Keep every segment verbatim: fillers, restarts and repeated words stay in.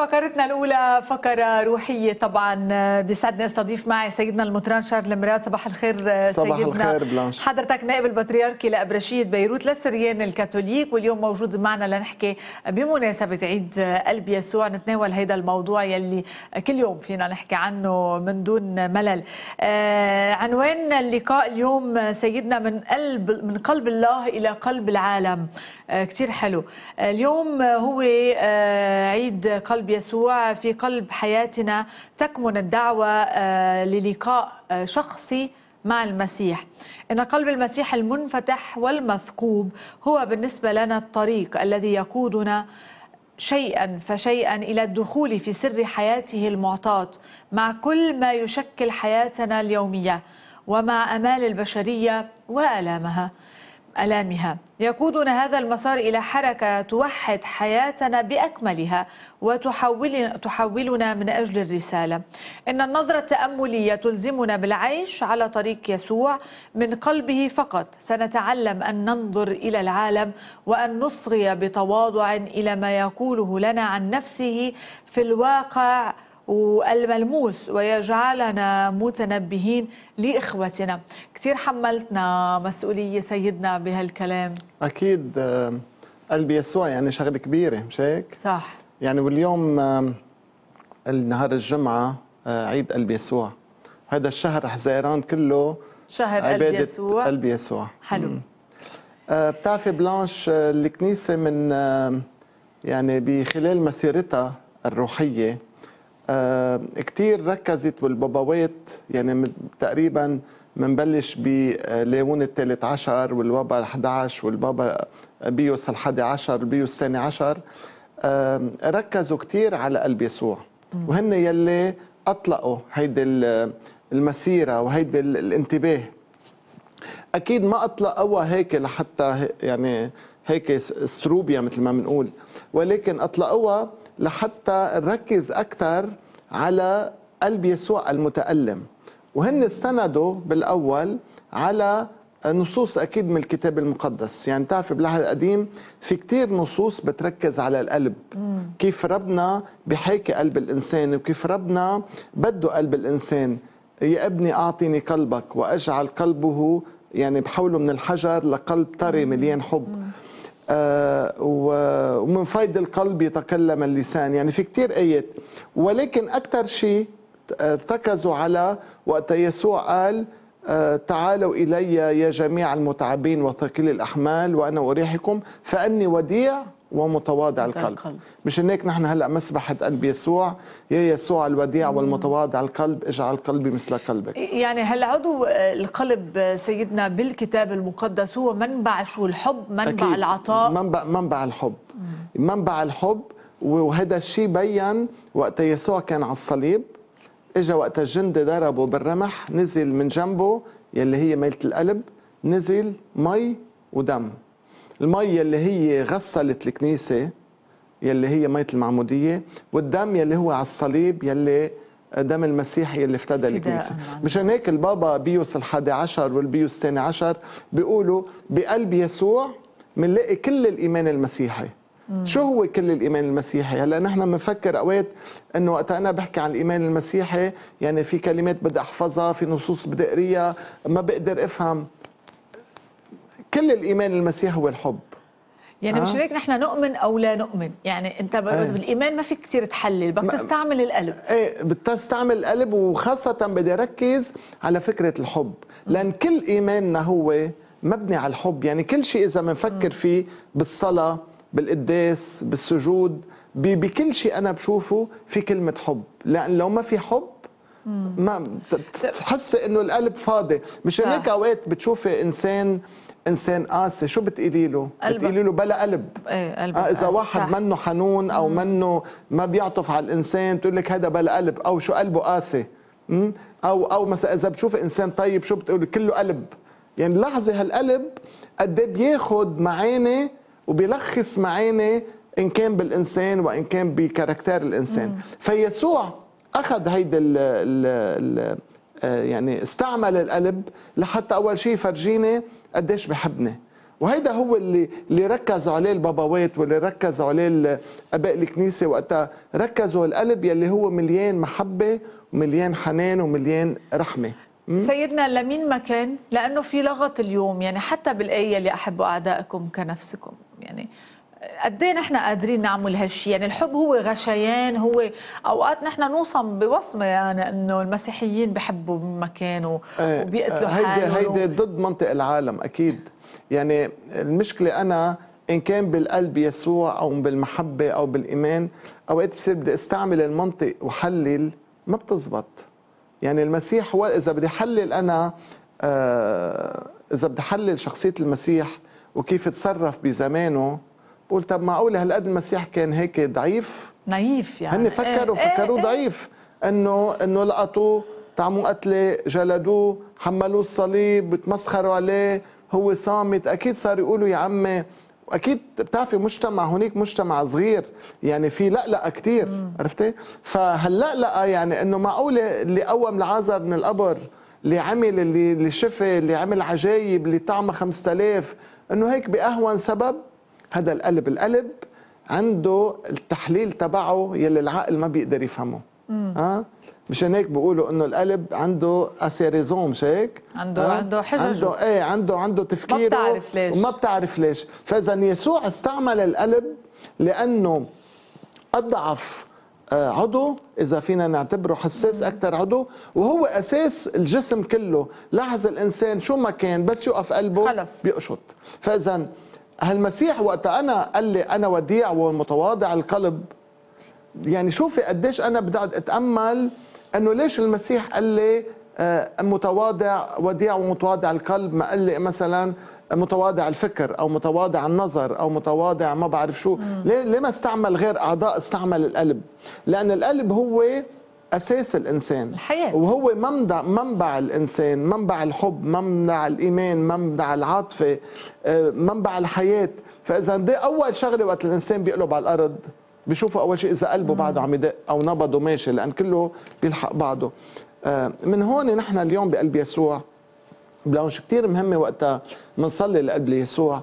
فقرتنا الأولى فقرة روحية طبعا. بيسعدني استضيف معي سيدنا المطران شارل مراد. صباح الخير سيدنا. صباح الخير بلانش. حضرتك نائب البطريركي لأبرشية بيروت للسريان الكاثوليك، واليوم موجود معنا لنحكي بمناسبة عيد قلب يسوع، نتناول هيدا الموضوع يلي كل يوم فينا نحكي عنه من دون ملل. آه عنوان اللقاء اليوم سيدنا من قلب من قلب الله إلى قلب العالم. آه كتير حلو. آه اليوم هو آه عيد قلب يسوع. في قلب حياتنا تكمن الدعوة للقاء شخصي مع المسيح. إن قلب المسيح المنفتح والمثقوب هو بالنسبة لنا الطريق الذي يقودنا شيئا فشيئا إلى الدخول في سر حياته المعطاة مع كل ما يشكل حياتنا اليومية ومع أمال البشرية وآلامها ألامها. يقودنا هذا المسار إلى حركة توحد حياتنا بأكملها وتحول تحولنا من أجل الرسالة. إن النظرة التأملية تلزمنا بالعيش على طريق يسوع. من قلبه فقط سنتعلم أن ننظر إلى العالم وأن نصغي بتواضع إلى ما يقوله لنا عن نفسه في الواقع والملموس، ويجعلنا متنبهين لإخوتنا. كتير حملتنا مسؤولية سيدنا بهالكلام. أكيد. قلب يسوع يعني شغلة كبيرة، مش هيك؟ صح. يعني واليوم النهار الجمعة عيد قلب يسوع. هذا الشهر حزيران كله شهر قلب يسوع. قلب يسوع حلو. بتعرفي بلانش الكنيسة من يعني بخلال مسيرتها الروحية آه كتير ركزت والبابوات، يعني تقريبا منبلش بليون الثالث عشر والبابا الأحد عشر والبابا بيوس الحادي عشر البيوس الثاني عشر آه ركزوا كتير على قلب يسوع، وهن يلي أطلقوا هيدي المسيرة وهيدي الانتباه. أكيد ما أطلقوا هيك لحتى يعني هيك استروبيا مثل ما بنقول، ولكن أطلقوها لحتى نركز أكثر على قلب يسوع المتألم. وهن استندوا بالأول على نصوص أكيد من الكتاب المقدس. يعني تعرف بالعهد القديم في كتير نصوص بتركز على القلب، مم. كيف ربنا بحاكي قلب الإنسان وكيف ربنا بده قلب الإنسان. يا ابني أعطيني قلبك وأجعل قلبه، يعني بحوله من الحجر لقلب طري مليان حب. مم. آه ومن فيض القلب يتكلم اللسان. يعني في كتير آيات، ولكن أكثر شيء ارتكزوا على وقت يسوع قال آه تعالوا إلي يا جميع المتعبين وثقيل الأحمال وأنا أريحكم فأني وديع ومتواضع القلب. مش هيك نحن هلا مسبحة قلب يسوع، يا يسوع الوديع والمتواضع القلب اجعل قلبي مثل قلبك. يعني هلا عضو القلب سيدنا بالكتاب المقدس هو منبع شو؟ الحب، منبع أكيد. العطاء، منبع منبع الحب. مم. منبع الحب. وهذا الشيء بين وقت يسوع كان على الصليب، اجى وقت الجندي ضربه بالرمح، نزل من جنبه يلي هي ميلة القلب نزل مي ودم. المي اللي هي غسلت الكنيسة يلي هي مية المعمودية، والدم يلي هو على الصليب يلي دم المسيح يلي افتدى الكنيسة. مشان هيك البابا بيوس الحادي عشر والبيوس الثاني عشر بيقولوا بقلب يسوع منلاقي كل الإيمان المسيحي. مم. شو هو كل الإيمان المسيحي؟ هلا نحن بنفكر أوقات إنه وقت أنا بحكي عن الإيمان المسيحي يعني في كلمات بدي أحفظها، في نصوص بدي أقريها، ما بقدر أفهم. كل الإيمان المسيحي هو الحب. يعني آه؟ مش هيك نحن نؤمن أو لا نؤمن، يعني أنت آه. بالإيمان ما فيك كتير تحلل، بدك تستعمل القلب. إيه بتستعمل القلب، وخاصة بدي أركز على فكرة الحب، لأن كل إيماننا هو مبني على الحب. يعني كل شيء إذا بنفكر فيه بالصلاة بالقداس بالسجود بكل شيء أنا بشوفه في كلمة حب، لأن لو ما في حب ما تحس إنه القلب فاضي. مش هيك أوقات بتشوفي إنسان انسان قاسي شو بتقولي له؟ بتقولي له بلا قلب. ايه قلب. آه اذا واحد صح. منه حنون او مم. منه ما بيعطف على الانسان تقول لك هذا بلا قلب، او شو قلبه قاسي. او او مثلا اذا بتشوف انسان طيب شو بتقولي؟ كله قلب. يعني لحظه هالقلب قد ايه بياخذ معاني وبيلخص معاني ان كان بالانسان وان كان بكاركتير الانسان. مم. فيسوع اخذ هيدا ال ال يعني استعمل القلب لحتى اول شيء يفرجيني قديش بحبني، وهيدا هو اللي اللي ركزوا عليه البابوات واللي ركزوا عليه اباء الكنيسه وقتها ركزوا القلب يلي هو مليان محبه ومليان حنان ومليان رحمه. سيدنا لمين ما كان، لانه في لغط اليوم، يعني حتى بالايه اللي احبوا اعدائكم كنفسكم، يعني قد ايه نحن قادرين نعمل هالشيء؟ يعني الحب هو غشيان، هو اوقات نحن نوصم بوصمه يعني انه المسيحيين بحبوا بمكان وبيقتلوا حالهم. هيدي هيدي ضد منطق العالم اكيد. يعني المشكله انا ان كان بالقلب يسوع او بالمحبه او بالايمان، اوقات بصير بدي استعمل المنطق وحلل، ما بتزبط. يعني المسيح هو اذا بدي حلل انا آه اذا بدي حلل شخصيه المسيح وكيف تصرف بزمانه، بقول طب معقوله هالقد المسيح كان هيك ضعيف؟ نايف يعني. هن فكروا ايه فكروه ايه ضعيف، انه انه لقطوه طعموا قتله، جلدوه، حملوه الصليب، بتمسخروا عليه، هو صامت، اكيد صار يقولوا يا عمي. واكيد بتعرفي مجتمع هناك مجتمع صغير، يعني في لقلقه كثير، عرفتي؟ فهاللقلقه يعني انه معقوله اللي قوم لعازر من القبر، اللي عمل اللي اللي شفى، اللي عمل عجايب، اللي طعم خمسة آلاف، انه هيك باهون سبب؟ هذا القلب، القلب عنده التحليل تبعه يلي العقل ما بيقدر يفهمه. ها أه؟ مشان هيك بيقولوا انه القلب عنده اسيريزون، مش هيك؟ عنده أه؟ عنده حجج، عنده ايه عنده عنده تفكيره، ما بتعرف ليش وما بتعرف ليش. فاذا يسوع استعمل القلب لانه اضعف عضو، اذا فينا نعتبره حساس اكثر عضو، وهو اساس الجسم كله. لاحظ الانسان شو ما كان بس يوقف قلبه خلص بيقشط. فاذا هالمسيح وقت انا قال لي انا وديع ومتواضع القلب، يعني شوفي قديش انا بدي اقعد اتامل انه ليش المسيح قال لي متواضع وديع ومتواضع القلب، ما قال لي مثلا متواضع الفكر او متواضع النظر او متواضع ما بعرف شو. ليه ليه ما استعمل غير اعضاء، استعمل القلب؟ لان القلب هو اساس الانسان، الحياه، وهو منبع منبع الانسان، منبع الحب، منبع الايمان، منبع العاطفه، منبع الحياه. فاذا دي اول شغله وقت الانسان بيقلب على الارض بيشوفوا اول شيء اذا قلبه بعده عم يدق او نبضه ماشي، لان كله بيلحق بعضه. من هون نحن اليوم بقلب يسوع بلونش كثير مهمه وقتها بنصلي لقلب يسوع،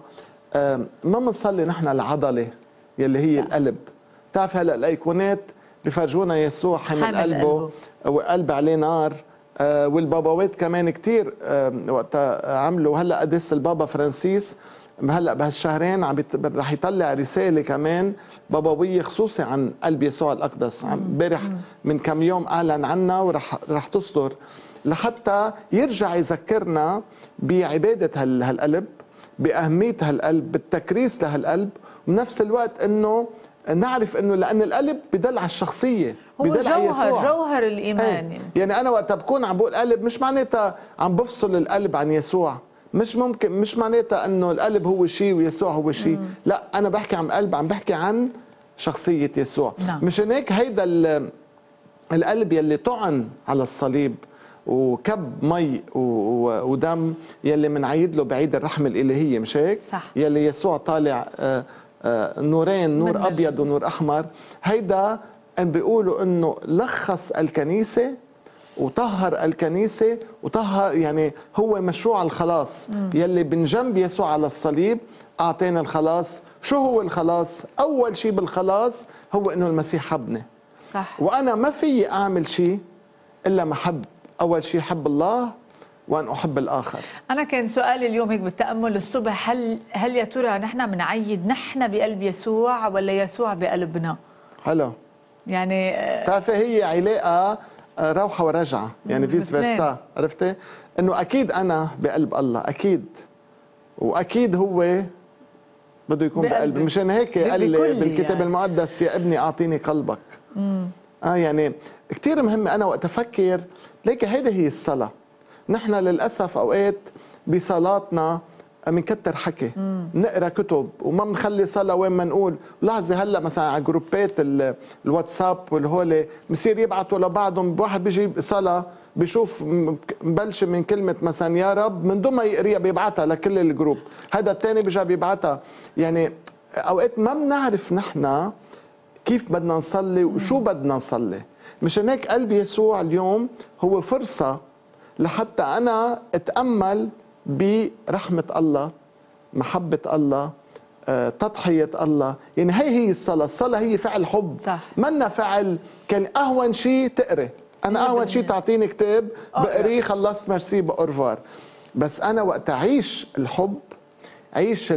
ما بنصلي نحن العضله يلي هي القلب. بتعرف هلا الايقونات بفرجونا يسوع حامل قلبه وقلب عليه نار، والباباوات كمان كثير وقتها عملوا. هلا قدس البابا فرانسيس هلا بهالشهرين عم رح يطلع رساله كمان بابويه خصوصي عن قلب يسوع الاقدس. امبارح من كم يوم اعلن عنها ورح رح تصدر لحتى يرجع يذكرنا بعباده هالقلب، باهميه هالقلب، بالتكريس لهالقلب، وبنفس الوقت انه نعرف انه لان القلب بدل على الشخصيه، هو بدل على يسوع، جوهر الايمان. ايه. يعني انا وقت بكون عم بقول قلب مش معناتها عم بفصل القلب عن يسوع، مش ممكن، مش معناتها انه القلب هو شيء ويسوع هو شيء، لا انا بحكي عن قلب، عم بحكي عن شخصيه يسوع. نعم. مشان هيك هيدا القلب يلي طعن على الصليب وكب مي ودم يلي منعيد له بعيد الرحمه الالهيه، مش هيك؟ صح. يلي يسوع طالع آآ آآ نورين، نور ابيض ونور احمر. هيدا ان بيقولوا انه لخص الكنيسه وطهر الكنيسه وطهر، يعني هو مشروع الخلاص. مم. يلي من جنب يسوع على الصليب اعطينا الخلاص. شو هو الخلاص؟ اول شيء بالخلاص هو انه المسيح حبني. صح. وانا ما في اعمل شيء الا ما احب. اول شيء حب الله وان احب الاخر. انا كان سؤالي اليوم هيك بالتامل الصبح، هل هل يا ترى نحن بنعيد نحن بقلب يسوع ولا يسوع بقلبنا؟ حلو. يعني بتعرفي هي علاقه روحه ورجعه، يعني فيس فيرسا، عرفتي؟ انه اكيد انا بقلب الله، اكيد، واكيد هو بده يكون بقلبي. مشان هيك قال لي بالكتاب يعني المقدس يا ابني اعطيني قلبك. امم اه يعني كثير مهم. انا وقت افكر ليك هيدي هي الصلاه. نحن للاسف اوقات بصلاتنا بنكتر حكي، مم. نقرا كتب وما بنخلي صلاه وين ما نقول. لاحظي هلا مثلا على جروبات الواتساب والهولي بصير يبعثوا لبعضهم، واحد بيجي صلاه بيشوف مبلشه من كلمه مثلا يا رب، من دون ما يقريها بيبعتها لكل الجروب، هذا الثاني بيجي بيبعتها. يعني اوقات ما بنعرف نحن كيف بدنا نصلي وشو بدنا نصلي. مشان هيك قلب يسوع اليوم هو فرصه لحتى انا اتامل برحمه الله، محبة الله، آه، تضحية الله. يعني هي هي الصلاة، الصلاة هي فعل حب، صح. منا فعل كان أهون شيء تقري. أنا أهون شيء تعطيني كتاب بقريه خلصت مرسي بأورفار. بس أنا وقت أعيش الحب، عيش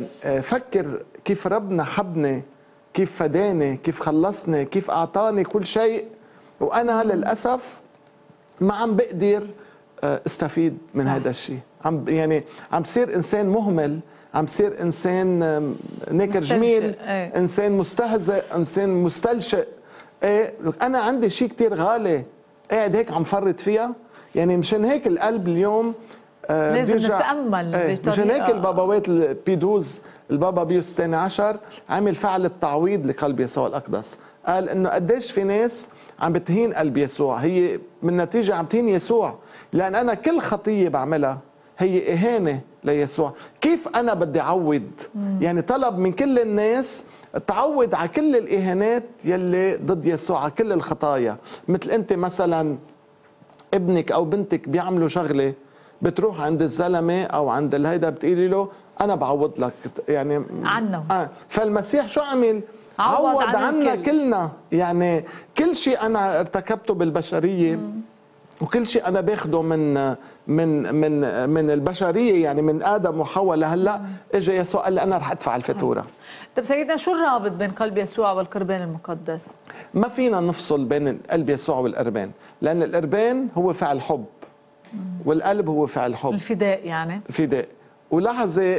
فكر كيف ربنا حبني، كيف فداني، كيف خلصني، كيف أعطاني كل شيء، وأنا للأسف ما عم بقدر استفيد من هذا الشيء. عم يعني عم بصير إنسان مهمل، عم بصير إنسان ناكر جميل، ايه. إنسان مستهزئ، إنسان مستلشئ. ايه أنا عندي شيء كتير غالي قاعد هيك عم فرط فيها. يعني مشان هيك القلب اليوم آه لازم نتأمل ايه بطريقة. مشان هيك البابوات البيدوز، البابا بيوس الثاني عشر عمل فعل التعويض لقلب يسوع الأقدس. قال إنه قديش في ناس عم بتهين قلب يسوع، هي من نتيجة عم تهين يسوع، لأن أنا كل خطية بعملها هي إهانة ليسوع. كيف أنا بدي أعوض؟ مم. يعني طلب من كل الناس تعوض على كل الإهانات يلي ضد يسوع، على كل الخطايا. مثل أنت مثلا ابنك أو بنتك بيعملوا شغلة، بتروح عند الزلمة أو عند الهيدا بتقولي له أنا بعوض لك يعني عنه. آه. فالمسيح شو عمل؟ عوض, عوض عنا الكل. كلنا. يعني كل شيء أنا ارتكبته بالبشرية، مم. وكل شيء أنا باخده من من من من البشرية، يعني من آدم وحواء لهلا، اجى يسوع قال لي أنا رح أدفع الفاتورة. طيب سيدنا، شو الرابط بين قلب يسوع والقربان المقدس؟ ما فينا نفصل بين قلب يسوع والقربان، لأن القربان هو فعل حب، والقلب هو فعل حب، الفداء يعني فداء. ولحظة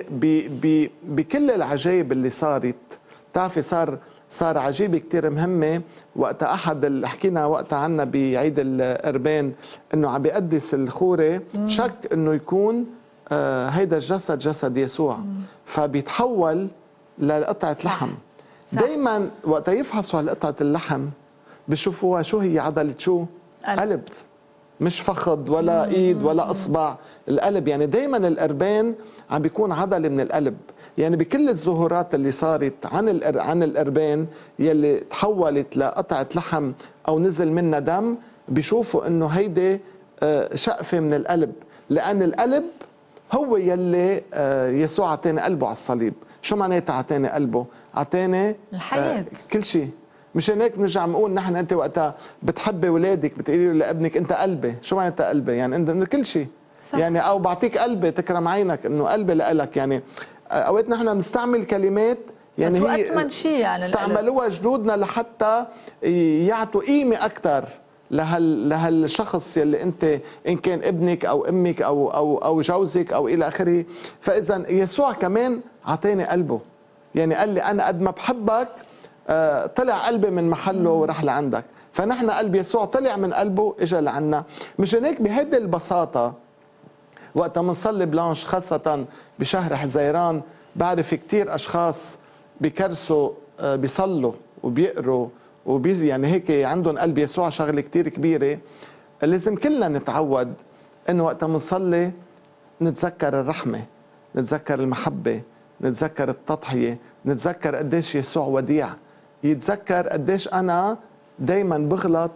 بكل العجائب اللي صارت، بتعرفي صار صار عجيبة كتير مهمة وقت أحد اللي حكينا وقتها عنا بعيد القربان، إنه عم بيقدس الخورة، شك إنه يكون آه هيدا الجسد جسد يسوع، مم. فبيتحول لقطعة لحم. دايما وقت يفحصوا على قطعة اللحم بيشوفوها شو هي، عضلة شو؟ قلب, قلب. مش فخذ ولا ايد ولا اصبع، القلب. يعني دايما القربان عم بيكون عضله من القلب. يعني بكل الظهورات اللي صارت عن عن القربان يلي تحولت لقطعه لحم او نزل منها دم، بيشوفوا انه هيدي شقفه من القلب، لان القلب هو يلي يسوع اعطاني قلبه على الصليب. شو معناتها اعطاني قلبه؟ اعطاني الحياه، كل شيء. مشان هيك بنرجع بنقول نحن انت وقتها بتحبي اولادك بتقولي له لابنك انت قلبي. شو معناتها قلبي؟ يعني انت كل شيء. يعني او بعطيك قلبي تكرم عينك، انه قلبي لك. يعني اوقات نحن بنستعمل كلمات يعني بس هي أتمن شيء يعني استعملوها جدودنا لحتى يعطوا قيمه اكثر لهال لهالشخص يلي انت ان كان ابنك او امك او او او جوزك او الى اخره. فاذا يسوع كمان اعطاني قلبه، يعني قال لي انا قد ما بحبك آه طلع قلبي من محله وراح لعندك. فنحن قلب يسوع طلع من قلبه اجى لعنا. مشان هيك بهيدي البساطه وقت منصلي بلانش خاصه بشهر حزيران، بعرف كثير اشخاص بكرسوا آه بيصلوا وبيقروا وبي يعني هيك عندهم قلب يسوع شغله كثير كبيره. لازم كلنا نتعود انه وقت منصلي نتذكر الرحمه، نتذكر المحبه، نتذكر التضحيه، نتذكر قديش يسوع وديع، يتذكر قديش أنا دايما بغلط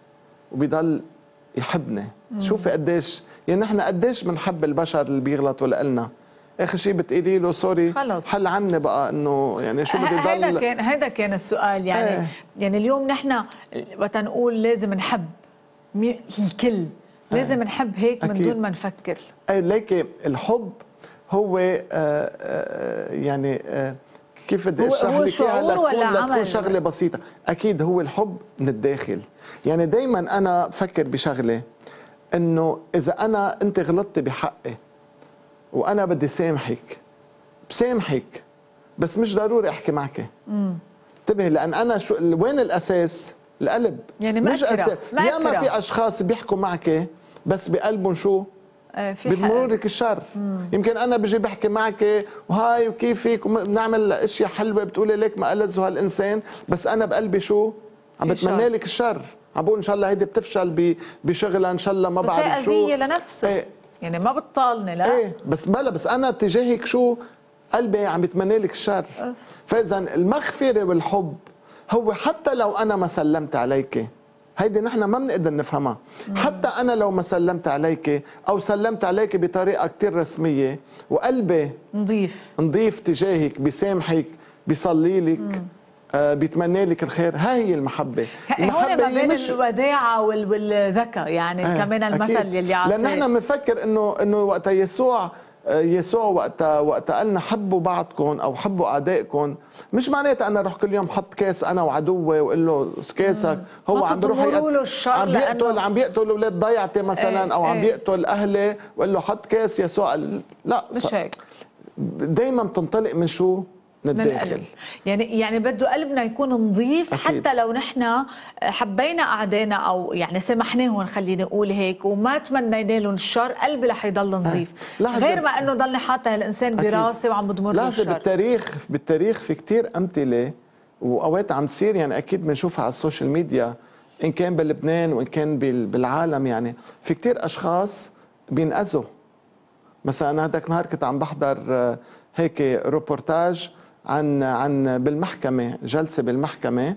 وبيضل يحبني. شوفي قديش، يعني نحن قديش بنحب البشر اللي بيغلطوا لنا. اخر شيء بتقولي له سوري خلص حل عني بقى، انه يعني شو بدي ضل. هذا كان هذا كان السؤال يعني ايه؟ يعني اليوم نحن وقت نقول لازم نحب الكل، لازم ايه؟ نحب هيك أكيد. من دون ما نفكر. ايه ليكي الحب هو آآ آآ يعني آآ كيف بدي اشرح لك اياها لتكون لتكون شغله بسيطه. اكيد هو الحب من الداخل. يعني دائما انا بفكر بشغله، انه اذا انا انت غلطتي بحقي وانا بدي سامحك، بسامحك بس مش ضروري احكي معك. انتبهي، لان انا شو وين الاساس؟ القلب. يعني مش اساس. يا ما في اشخاص بيحكوا معك بس بقلبهم شو؟ بيضمنوا لك الشر. مم. يمكن انا بجي بحكي معك وهاي وكيفك وبنعمل اشياء حلوه بتقولي ليك ما ألذ هالانسان، بس انا بقلبي شو؟ عم بتمنى لك الشر، عم بقول ان شاء الله هيدي بتفشل بشغلها، ان شاء الله ما بعرف شو. بس هي اذيه لنفسه. ايه. يعني ما بتطالني لا. ايه بس بلا بس انا تجاهك شو؟ قلبي عم بتمنى لك الشر. أه. فاذا المغفره والحب هو حتى لو انا ما سلمت عليك، هيدي نحن ما بنقدر نفهمها. مم. حتى انا لو ما سلمت عليك او سلمت عليك بطريقه كثير رسميه وقلبي نظيف نظيف تجاهك، بيسامحك، بيصلي لك، آه بيتمنى لك الخير، هاي هي المحبه. المحبه هون ما بين مش... الوداعه والذكاء يعني آه كمان المثل أكيد. يلي عطيه، لان نحن بنفكر انه انه وقت يسوع يسوع وقت وقت قالنا حبوا بعضكم او حبوا اعدائكم، مش معناتها انا اروح كل يوم حط كاس انا وعدوي واقول له كاسك. هو عم بيروح عم بيقتل عم بيقتل اولاد ضيعتي مثلا ايه او عم ايه بيقتل اهلي وقال له حط كاس يسوع. لا مش هيك، دايما بتنطلق من شو؟ من الداخل. يعني يعني بده قلبنا يكون نظيف. أكيد. حتى لو نحن حبينا اعدائنا او يعني سامحناهم خليني اقول هيك وما تمنينا لهم الشر، قلبي رح يضل نظيف. آه. غير ما انه ضلني حاطه هالانسان براسي وعم بدمر له الشر. بالتاريخ بالتاريخ في كثير امثله واوقات عم تصير، يعني اكيد بنشوفها على السوشيال ميديا ان كان بلبنان وان كان بالعالم. يعني في كثير اشخاص بينأذوا. مثلا انا هذاك النهار كنت عم بحضر هيك روبورتاج عن عن بالمحكمه، جلسه بالمحكمه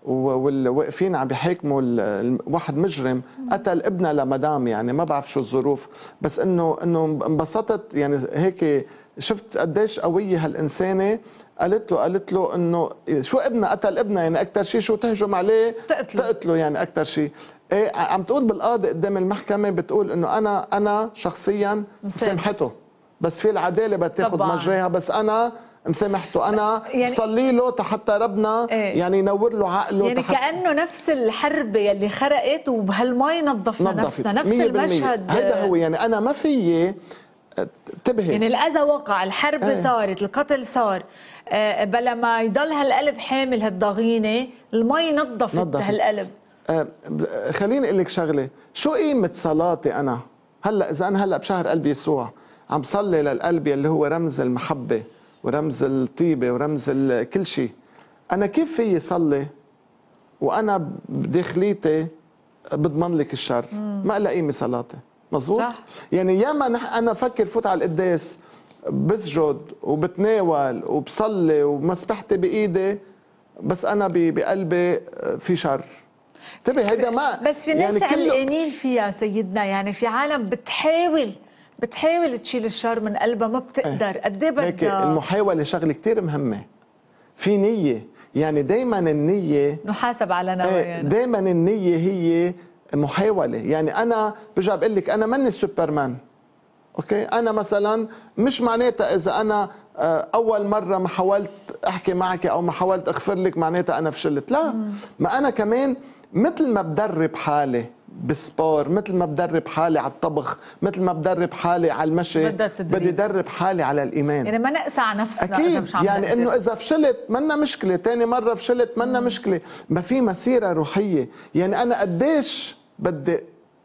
والواقفين عم بيحاكموا واحد مجرم قتل ابنها لمدام، يعني ما بعرف شو الظروف، بس انه انه انبسطت يعني هيك شفت قديش قويه هالانسانه. قالت له قالت له انه شو ابنها قتل ابنها، يعني اكثر شيء شو تهجم عليه تقتله, تقتله يعني اكثر شيء. ايه عم تقول بالقاضي قدام المحكمه، بتقول انه انا انا شخصيا مسامحته، بس في العداله بتاخذ مجراها، بس انا مسامحته، انا يعني بصلي له حتى ربنا ايه يعني ينور له عقله. يعني كانه نفس الحربه يلي خرقت وبهالمي نظفنا نفسنا، نفس المشهد. هيدا هو يعني انا ما فيي انتبهي، يعني الاذى وقع، الحرب ايه صارت، القتل صار، آه بلا ما يضل هالقلب حامل هالضغينه، المي نظفت, نظفت. هالقلب. آه خليني اقول لك شغله، شو قيمه صلاتي انا هلا اذا انا هلا بشهر قلب يسوع عم صلي للقلب يلي هو رمز المحبه ورمز الطيبه ورمز كل شيء؟ انا كيف في صلي وانا بداخليتي بضمن لك الشر؟ مم. ما لها قيمه صلاتي. مزبوط صح. يعني ياما انا فكر فوت على القداس بسجد وبتناول وبصلي ومسبحتي بايدي، بس انا بقلبي في شر. انتبه هيدا ما بس في ناس يعني قلقانين فيها سيدنا، يعني في عالم بتحاول بتحاول تشيل الشر من قلبها ما بتقدر. قد ايه بدها؟ المحاوله شغله كثير مهمه، في نيه، يعني دائما النيه نحاسب على نوايانا. دائما النيه هي محاوله. يعني انا برجع بقول لك انا ماني سوبرمان، اوكي؟ انا مثلا مش معناتها اذا انا اول مره ما حاولت احكي معك او ما حاولت اغفر لك معناتها انا فشلت، لا. مم. ما انا كمان مثل ما بدرب حالي بالسبور، مثل ما بدرب حالي على الطبخ، مثل ما بدرب حالي على المشي، بدي ادرب حالي على الايمان. يعني ما نقسى على نفسنا. اكيد إذا مش عم يعني انه اذا فشلت منا مشكله، ثاني مره فشلت منا مم. مشكله، ما في مسيره روحيه. يعني انا قديش بدي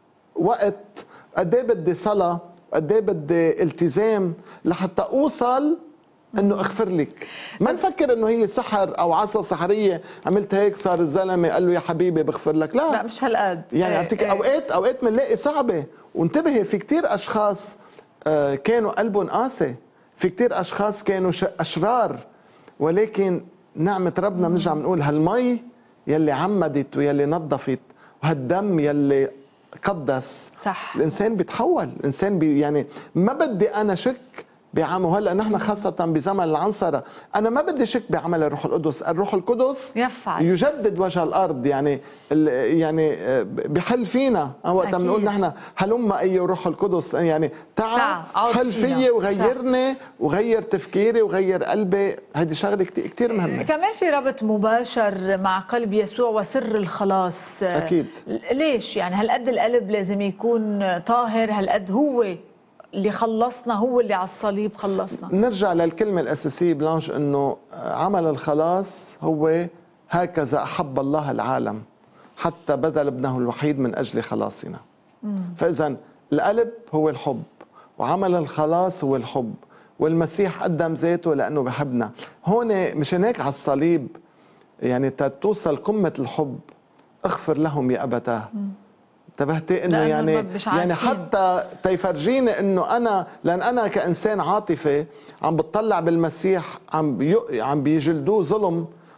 وقت، قد ايه بدي صلاه، قد ايه بدي التزام لحتى اوصل انه اغفر لك. ما نفكر انه هي سحر او عصا سحريه عملت هيك صار الزلمه قال له يا حبيبي بغفر لك. لا لا مش هالقد. يعني ايه افتكر ايه. اوقات اوقات بنلاقي صعبه. وانتبهي في كثير اشخاص كانوا قلبهم قاسي، في كثير اشخاص كانوا اشرار، ولكن نعمه ربنا بنرجع بنقول هالمي يلي عمدت ويلي نظفت وهالدم يلي قدس. صح. الانسان بيتحول، الانسان بي يعني ما بدي انا شك بعمله. هلا نحن خاصة بزمن العنصرة، أنا ما بدي شك بعمل الروح القدس، الروح القدس يفعل يجدد وجه الأرض، يعني يعني بحل فينا. وقت بنقول نحن هلم أي روح القدس، يعني تعال حل فيي وغيرني وغير تفكيري وغير قلبي. هذه شغلة كتير مهمة. كمان في ربط مباشر مع قلب يسوع وسر الخلاص. أكيد. ليش؟ يعني هالقد القلب لازم يكون طاهر، هالقد هو اللي خلصنا، هو اللي على الصليب خلصنا. نرجع للكلمة الأساسية بلانش، أنه عمل الخلاص هو هكذا أحب الله العالم حتى بذل ابنه الوحيد من أجل خلاصنا. فإذا القلب هو الحب، وعمل الخلاص هو الحب، والمسيح قدم ذاته لأنه بحبنا. هون مشان هيك على الصليب يعني توصل قمة الحب، اغفر لهم يا أبتاه. انتبهتي انه يعني يعني حتى تيفرجيني انه انا، لان انا كانسان عاطفي عم بتطلع بالمسيح عم بي عم بيجلدوه ظلم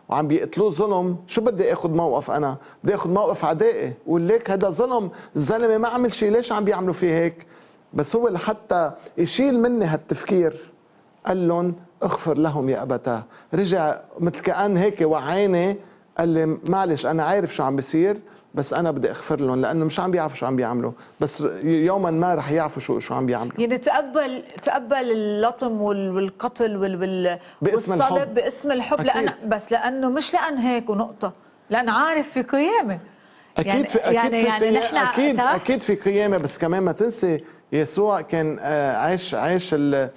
وعم بيقتلوه ظلم، شو بدي اخذ موقف؟ انا بدي اخذ موقف عدائي وقول لك هذا ظلم، الزلمه ما عمل شيء، ليش عم بيعملوا فيه هيك؟ بس هو لحتى يشيل مني هالتفكير قال لهم اغفر لهم يا ابتاه. رجع مثل كأن هيك وعيني، قال لي معلش انا عارف شو عم بيصير، بس انا بدي اغفر لهم لانه مش عم بيعرفوا شو عم بيعملوا، بس يوما ما رح يعرفوا شو شو عم بيعملوا. يعني تقبل تقبل اللطم والقتل وال باسم والصلب الحب. باسم الحب، أكيد. لأن بس لانه مش لان هيك ونقطه، لان عارف في قيامه. اكيد يعني في اكيد يعني في يعني قيامة، نحن اكيد صح؟ اكيد في قيامه، بس كمان ما تنسي يسوع كان آه، عايش عايش ال- ال-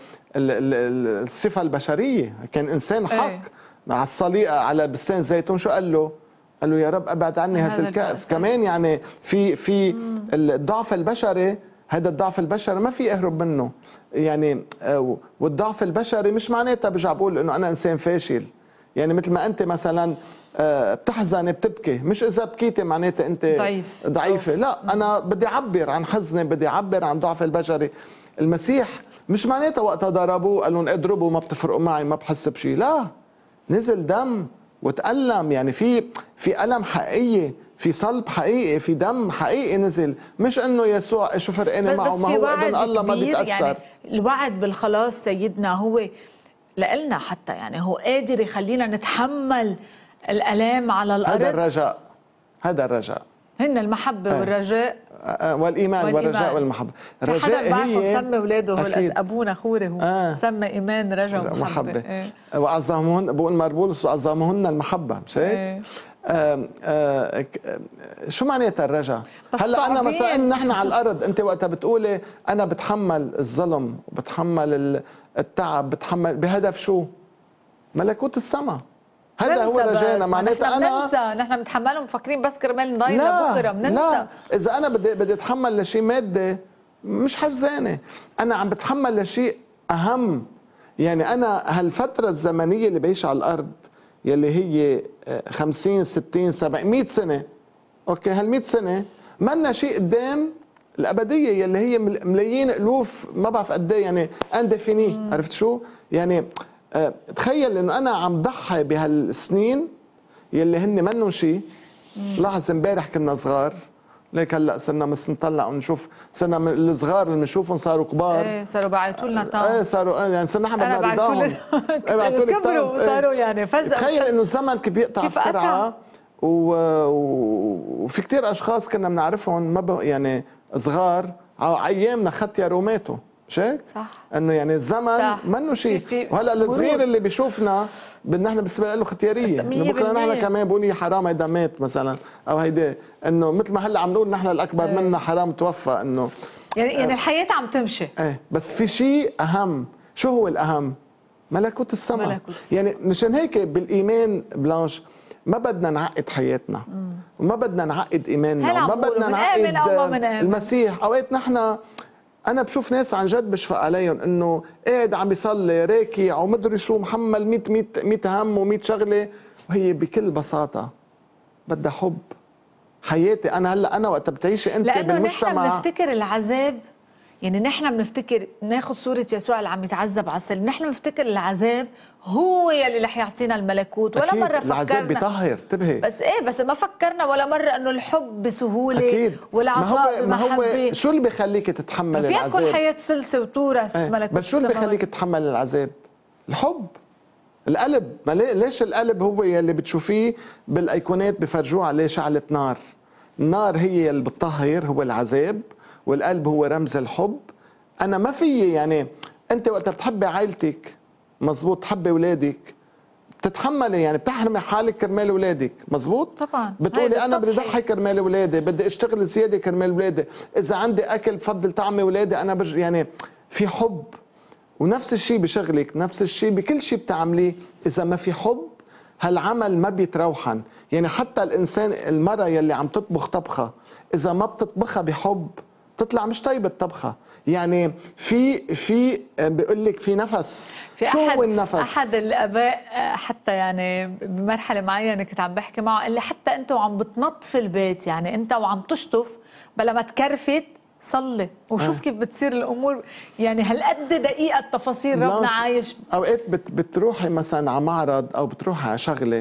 ال- الصفه البشريه، كان انسان حق. ايه. على الصليب على بستان زيتون شو قال له؟ قال له يا رب ابعد عني هذا هذا الكأس. الكأس. كمان يعني في في الضعف البشري، هذا الضعف البشري ما في اهرب منه. يعني آه، والضعف البشري مش معناتها برجع بقول انه انا انسان فاشل. يعني مثل ما انت مثلا آه، بتحزني بتبكي، مش اذا بكيتي معناتها انت ضعيف. ضعيفه، لا مم. انا بدي اعبر عن حزني، بدي اعبر عن ضعف البشري. المسيح مش معناتها وقتها ضربوه قال لهم اضربوا ما بتفرقوا معي ما بحس بشيء، لا، نزل دم وتألم. يعني في في ألم حقيقي، في صلب حقيقي، في دم حقيقي نزل، مش انه يسوع شو فرقاني معه، ما هو ابن الله ما بيتأثر. يعني الوعد بالخلاص سيدنا هو لإلنا حتى، يعني هو قادر يخلينا نتحمل الآلام على الأرض. هذا الرجاء، هذا الرجاء، هن المحبة آه. والرجاء آه، والإيمان, والإيمان والرجاء والمحبة. الرجاء هي سمى اولاده هو ابونا خوري هو آه. سمى ايمان رجاء ومحبه, محبة. إيه؟ وعظمهن بقول مربولس وعظمهن المحبة، مش هيك؟ إيه؟ آه آه شو معناتها الرجاء؟ هلا انا مثلا نحن على الارض، انت وقتها بتقولي انا بتحمل الظلم وبتحمل التعب، بتحمل بهدف شو؟ ملكوت السماء. هذا هو رجانا. معناتها انا بننسى، نحن بنتحملهم مفكرين بس كرمال نضيع لبكره، بننسى. لا، اذا انا بدي بدي اتحمل لشيء مادي مش حرزانه، انا عم بتحمل لشيء اهم. يعني انا هالفتره الزمنيه اللي بعيش على الارض يلي هي خمسين ستين سبعين مئة سنه، اوكي، هال100 سنه منا شيء قدام الابديه يلي هي ملايين الوف ما بعرف قد ايه، يعني اندفيني. عرفت شو؟ يعني أه تخيل انه انا عم ضحي بهالسنين يلي هن منهم شيء. لاحظ امبارح كنا صغار، ليك هلا صرنا بس نطلع ونشوف، صرنا من الصغار اللي بنشوفهم صاروا كبار. ايه صاروا بعثوا لنا طعم. ايه صاروا يعني صرنا نحن بدنا رضاهم. ايه بعثوا لك كبروا وصاروا يعني فجأة. تخيل انه الزمن كيف بيقطع بسرعه، و... وفي كثير اشخاص كنا بنعرفهم ما ب... يعني صغار على ايامنا ختيروا وماتوا، مش هيك؟ صح. انه يعني الزمن منه شيء. وهلا الصغير اللي بيشوفنا بدنا نحن بالنسبه له ختياريه، بكره نحن كمان بقول يا حرام هيدا مات مثلا، او هيدا انه مثل ما هلا عم نقول نحن الاكبر أيه. منا حرام توفى. انه يعني يعني الحياه عم تمشي. ايه، بس في شيء اهم. شو هو الاهم؟ ملكوت السماء. ملكوت السماء. يعني مشان هيك بالايمان بلانش ما بدنا نعقد حياتنا، مم. وما بدنا نعقد ايماننا، وما بدنا نعقد المسيح. اوقات نحن انا بشوف ناس عن جد بشفق عليهم، انه قاعد عم بيصلي راكع ومدري شو محمل مية مية مية هم ومية شغله، وهي بكل بساطه بدها حب. حياتي انا هلا انا وقت بتعيشي انت لأنه بالمجتمع، لانه نحن بنفتكر العذاب، يعني نحن بنفتكر ناخذ صوره يسوع اللي عم يتعذب على الصليب، نحن بنفتكر العذاب هو يلي رح يعطينا الملكوت. ولا مره فكرنا العذاب بيطهر، انتبهي. بس ايه، بس ما فكرنا ولا مره انه الحب بسهوله. أكيد. والعطاء ما هو ما هو شو اللي بيخليك تتحمل العذاب؟ فيها تكون حياه سلسه وتورث ايه. ملكوت. بس شو اللي بيخليك تتحمل العذاب؟ الحب، القلب. ما ليش القلب هو يلي بتشوفيه بالايقونات بفرجوه عليه شعلة نار. النار هي اللي بتطهر، هو العذاب، والقلب هو رمز الحب. انا ما في يعني انت وقت بتحبي عائلتك مزبوط، تحبي اولادك، بتتحملي يعني بتحرمي حالك كرمال اولادك، مزبوط؟ طبعا. بتقولي انا بدي اضحي كرمال اولادي، بدي اشتغل زياده كرمال اولادي، اذا عندي اكل بفضل طعمي اولادي، انا بج يعني في حب. ونفس الشيء بشغلك، نفس الشيء بكل شيء بتعمليه، اذا ما في حب هالعمل ما بيتروحن. يعني حتى الانسان، المرأة يلي عم تطبخ طبخه اذا ما بتطبخها بحب تطلع مش طيبه الطبخه. يعني في في بيقول لك في نفس. في شو أحد هو النفس؟ احد الاباء حتى يعني بمرحله معينه كنت عم بحكي معه، قال لي حتى انت وعم بتنظف البيت، يعني انت وعم تشطف بلا ما تكرفت صلي وشوف آه. كيف بتصير الامور. يعني هالقد دقيقه التفاصيل ربنا عايش. اوقات بت بتروحي مثلا على معرض او بتروحي على شغله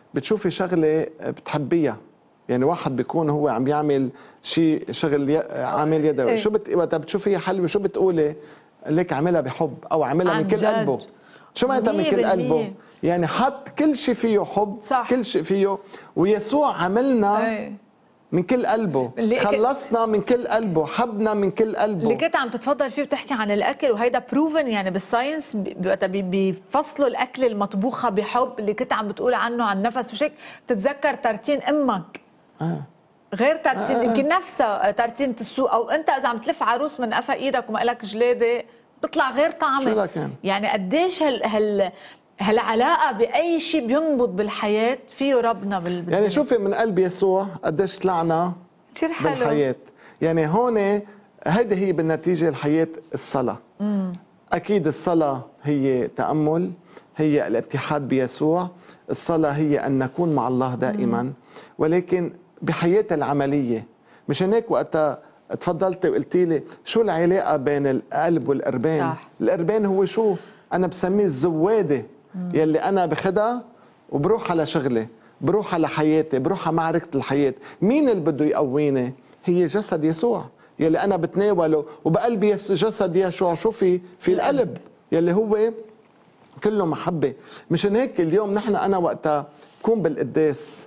بتشوفي شغله بتحبيها. يعني واحد بيكون هو عم يعمل شيء شغل ي... عامل يدوي، شو بت... وقت بتشوفيها حلوه شو بتقولي؟ ليك عملها بحب او عملها من كل جد. قلبه. شو معناتها من كل قلبه؟ يعني حط كل شيء فيه حب، صح. كل شيء فيه، ويسوع عملنا ايه. من كل قلبه، خلصنا من كل قلبه، حبنا من كل قلبه. اللي كنت عم تتفضل فيه وتحكي عن الاكل، وهيدا بروفن يعني بالساينس، بيفصلوا الاكل المطبوخه بحب، اللي كنت عم بتقول عنه عن نفس وشك. بتتذكر ترتين امك آه. غير ترتين آه. يمكن نفسها ترتين السوق، او انت اذا عم تلف عروس من قفا ايدك وما لك جلاده بتطلع غير طعمه. شو لكن؟ يعني قديش هال هال هالعلاقه باي شيء بينبض بالحياه فيه ربنا بال يعني شوفي من قلب يسوع قديش طلعنا كثير حلو بالحياه. يعني هون هيدي هي بالنتيجه الحياه الصلاه. مم. اكيد الصلاه هي تامل، هي الاتحاد بيسوع، الصلاه هي ان نكون مع الله دائما. مم. ولكن بحياتي العمليه، مشان هيك وقتها تفضلتي وقلتي لي شو العلاقه بين القلب والقربان؟ صح. القربان هو شو؟ انا بسميه الزواده يلي انا باخدها وبروح على شغلي، بروح على حياتي، بروح على معركه الحياه. مين اللي بده يقويني؟ هي جسد يسوع يلي انا بتناوله، وبقلبي جسد يسوع شو في؟ في القلب يلي هو كله محبه. مشان هيك اليوم نحن انا وقتها بكون بالقداس،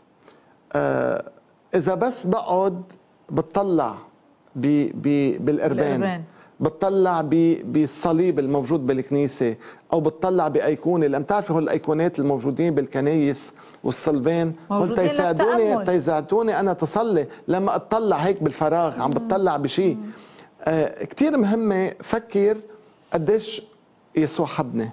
آه اذا بس بقعد بتطلع بي بي بالقربان، بتطلع بالصليب الموجود بالكنيسه، او بتطلع بايقونه، لان بتعرفي هول الايقونات الموجودين بالكنايس والصلبان هول تيساعدوني تيساعدوني انا تصلي. لما اطلع هيك بالفراغ عم بتطلع بشيء آه كثير مهمه. فكر قديش يسوع حبني.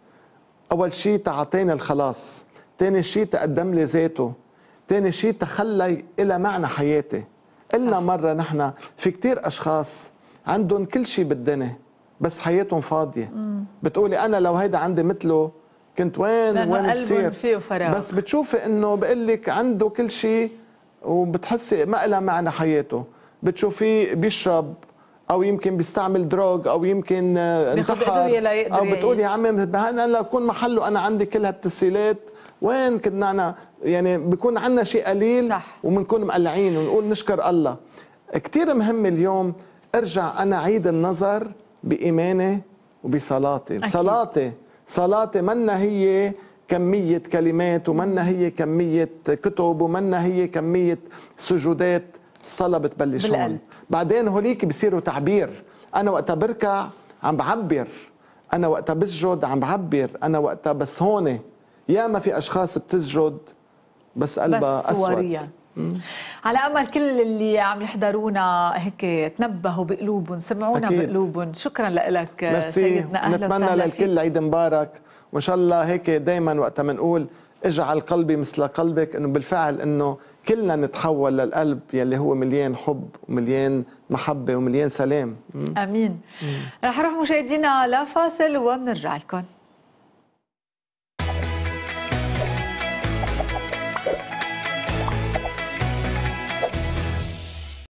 اول شيء تعطيني الخلاص، ثاني شيء تقدم لي ذاته، ثاني شيء تخلى الى معنى حياتي. قلنا مره نحن في كثير اشخاص عندهم كل شيء بالدنيا بس حياتهم فاضيه. مم. بتقولي انا لو هيدا عندي مثله كنت وين وين بصير؟ فيه فراغ. بس بتشوفي انه بقول لك عنده كل شيء وبتحسي ما لها معنى حياته. بتشوفيه بيشرب او يمكن بيستعمل دروغ او يمكن انتحر، او بتقولي يا عمي انا لو اكون محله انا عندي كل هالتسهيلات وين كنا أنا؟ يعني بيكون عندنا شيء قليل صح. وبنكون مقلعين ونقول نشكر الله. كثير مهم اليوم ارجع انا عيد النظر بايماني وبصلاتي. بصلاتي صلاتي منا هي كميه كلمات، ومنا هي كميه كتب، ومنا هي كميه سجودات. الصلاه بتبلش هون، بعدين هوليك بصيروا تعبير. انا وقتها بركع عم بعبر، انا وقتها بسجد عم بعبر، انا وقتها بس هون. يا ما في اشخاص بتسجد بس قلبها اسود. على امل كل اللي عم يحضرونا هيك تنبهوا بقلوبهم، سمعونا أكيد. بقلوبهم. شكرا لك سيدنا، اهلا وسهلا. نتمنى للكل عيد مبارك، وان شاء الله هيك دائما وقت ما نقول اجعل قلبي مثل قلبك، انه بالفعل انه كلنا نتحول للقلب يلي هو مليان حب ومليان محبه ومليان سلام. امين. رح نروح مشاهدينا لفاصل وبنرجع لكم.